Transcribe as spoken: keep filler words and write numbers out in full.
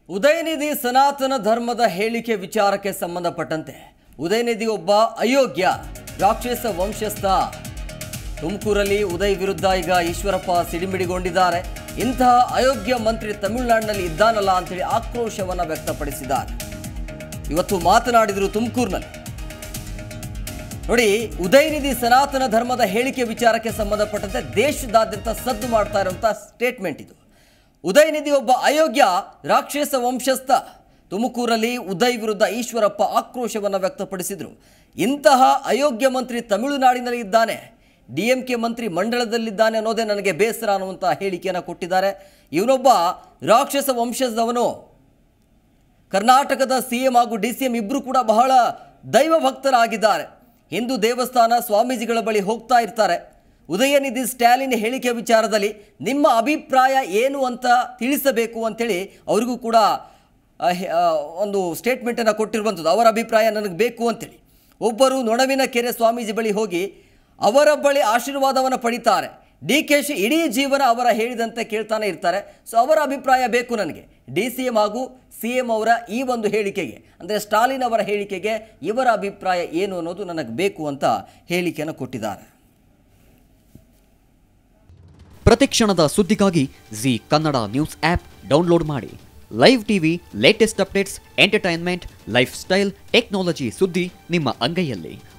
ಉದಯನಿಧಿ ಸನಾತನ ಧರ್ಮದ ಹೇಳಿಕೆ ವಿಚಾರಕ್ಕೆ ಸಂಬಂಧಪಟ್ಟಂತೆ ಉದಯನಿಧಿ ಒಬ್ಬ ಅಯೋಗ್ಯ ರಾಕ್ಷಸ ವಂಶಸ್ಥ. ತುಮಕೂರಲ್ಲಿ ಉದಯ್ ವಿರುದ್ಧ ಈಗ ಈಶ್ವರಪ್ಪ ಸಿಡಿಮಿಡಿಗೊಂಡಿದ್ದಾರೆ. ಇಂತಹ ಅಯೋಗ್ಯ ಮಂತ್ರಿ ತಮಿಳುನಾಡಿನಲ್ಲಿ ಇದ್ದಾನಲ್ಲ ಅಂತೇಳಿ ಆಕ್ರೋಶವನ್ನು ವ್ಯಕ್ತಪಡಿಸಿದ್ದಾರೆ. ಇವತ್ತು ಮಾತನಾಡಿದರು ತುಮಕೂರಿನಲ್ಲಿ. ನೋಡಿ, ಉದಯನಿಧಿ ಸನಾತನ ಧರ್ಮದ ಹೇಳಿಕೆ ವಿಚಾರಕ್ಕೆ ಸಂಬಂಧಪಟ್ಟಂತೆ ದೇಶದಾದ್ಯಂತ ಸದ್ದು ಮಾಡ್ತಾ ಇರುವಂತಹ ಸ್ಟೇಟ್ಮೆಂಟ್ ಇದು. ಉದಯನಿಧಿ ಒಬ್ಬ ಅಯೋಗ್ಯ ರಾಕ್ಷಸ ವಂಶಸ್ಥ. ತುಮಕೂರಲ್ಲಿ ಉದಯ್ ವಿರುದ್ಧ ಈಶ್ವರಪ್ಪ ಆಕ್ರೋಶವನ್ನು ವ್ಯಕ್ತಪಡಿಸಿದರು. ಇಂತಹ ಅಯೋಗ್ಯ ಮಂತ್ರಿ ತಮಿಳುನಾಡಿನಲ್ಲಿ ಇದ್ದಾನೆ, ಡಿ ಎಂ ಕೆ ಮಂತ್ರಿ ಮಂಡಳದಲ್ಲಿದ್ದಾನೆ ಅನ್ನೋದೇ ನನಗೆ ಬೇಸರ ಅನ್ನುವಂಥ ಹೇಳಿಕೆಯನ್ನು ಕೊಟ್ಟಿದ್ದಾರೆ. ಇವನೊಬ್ಬ ರಾಕ್ಷಸ ವಂಶದವನು. ಕರ್ನಾಟಕದ ಸಿ ಎಂ ಹಾಗೂ ಡಿ ಸಿ ಎಂ ಇಬ್ಬರು ಕೂಡ ಬಹಳ ದೈವ ಭಕ್ತರಾಗಿದ್ದಾರೆ. ಹಿಂದೂ ದೇವಸ್ಥಾನ ಸ್ವಾಮೀಜಿಗಳ ಬಳಿ ಹೋಗ್ತಾ ಇರ್ತಾರೆ. ಉದಯನಿಧಿ ಸ್ಟಾಲಿನ್ ಹೇಳಿಕೆ ವಿಚಾರದಲ್ಲಿ ನಿಮ್ಮ ಅಭಿಪ್ರಾಯ ಏನು ಅಂತ ತಿಳಿಸಬೇಕು ಅಂಥೇಳಿ ಅವರಿಗೂ ಕೂಡ ಒಂದು ಸ್ಟೇಟ್ಮೆಂಟನ್ನು ಕೊಟ್ಟಿರುವಂಥದ್ದು. ಅವರ ಅಭಿಪ್ರಾಯ ನನಗೆ ಬೇಕು ಅಂಥೇಳಿ ಒಬ್ಬರು ನೊಣವಿನ ಕೆರೆ ಸ್ವಾಮೀಜಿ ಬಳಿ ಹೋಗಿ ಅವರ ಬಳಿ ಆಶೀರ್ವಾದವನ್ನು ಪಡಿತಾರೆ. ಡಿ ಕೆ ಶಿ ಇಡೀ ಜೀವನ ಅವರ ಹೇಳಿದಂತೆ ಕೇಳ್ತಾನೆ ಇರ್ತಾರೆ. ಸೊ ಅವರ ಅಭಿಪ್ರಾಯ ಬೇಕು ನನಗೆ. ಡಿ ಸಿ ಎಂ ಹಾಗೂ ಸಿ ಎಂ ಅವರ ಈ ಒಂದು ಹೇಳಿಕೆಗೆ, ಅಂದರೆ ಸ್ಟಾಲಿನ್ ಅವರ ಹೇಳಿಕೆಗೆ ಇವರ ಅಭಿಪ್ರಾಯ ಏನು ಅನ್ನೋದು ನನಗೆ ಬೇಕು ಅಂತ ಹೇಳಿಕೆಯನ್ನು ಕೊಟ್ಟಿದ್ದಾರೆ. ಪ್ರತಿಕ್ಷಣದ ಸುದ್ದಿಗಾಗಿ Zee Kannada news app download ಮಾಡಿ. Live TV, latest updates, entertainment, lifestyle, technology ಸುದ್ದಿ ನಿಮ್ಮ ಅಂಗೈಯಲ್ಲಿ.